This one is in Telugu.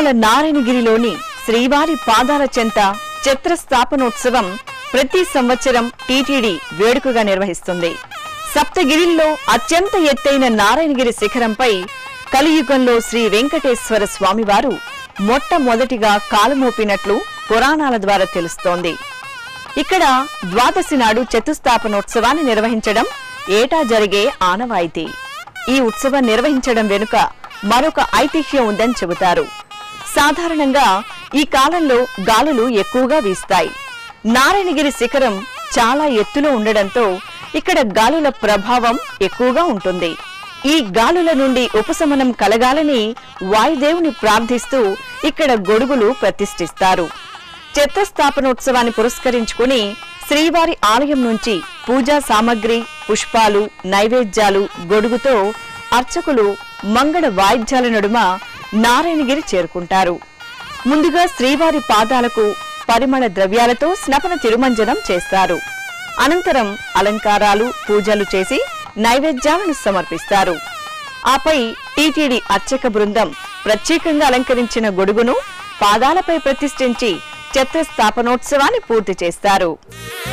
తిరుమల నారాయణగిరిలోని శ్రీవారి పాదాల చెంత ఛత్రస్థాపనోత్సవం ప్రతి సంవత్సరం టీటీడీ వేడుకగా నిర్వహిస్తుంది. సప్తగిరిల్లో అత్యంత ఎత్తైన నారాయణగిరి శిఖరంపై కలియుగంలో శ్రీ వెంకటేశ్వర స్వామివారు మొట్టమొదటిగా కాలుమోపినట్లు పురాణాల ద్వారా తెలుస్తోంది. ఇక్కడ ద్వాదశి నాడు చతుస్థాపనోత్సవాన్ని నిర్వహించడం ఏటా జరిగే ఆనవాయితీ. ఈ ఉత్సవం నిర్వహించడం వెనుక మరొక ఐతిహ్యం ఉందని చెబుతారు. సాధారణంగా ఈ కాలంలో గాలులు ఎక్కువగా వీస్తాయి. నారాయణగిరి శిఖరం చాలా ఎత్తులో ఉండడంతో ఇక్కడ గాలుల ప్రభావం ఎక్కువగా ఉంటుంది. ఈ గాలుల నుండి ఉపశమనం కలగాలని వాయుదేవుని ప్రార్థిస్తూ ఇక్కడ గొడుగులు ప్రతిష్ఠిస్తారు. ఛత్రస్థాపనోత్సవాన్ని పురస్కరించుకుని శ్రీవారి ఆలయం నుంచి పూజా సామగ్రి, పుష్పాలు, నైవేద్యాలు, గొడుగుతో అర్చకులు మంగళ వాయిద్యాల నడుమ నారాయణగిరి చేరుకుంటారు. ముందుగా శ్రీవారి పాదాలకు పరిమళ ద్రవ్యాలతో స్నపన తిరుమంజనం చేస్తారు. అనంతరం అలంకారాలు, పూజలు చేసి నైవేద్యాలను సమర్పిస్తారు. ఆపై టీటీడీ అర్చక బృందం ప్రత్యేకంగా అలంకరించిన గొడుగును పాదాలపై ప్రతిష్ఠించి ఛత్రస్థాపనోత్సవాన్ని పూర్తి చేస్తారు.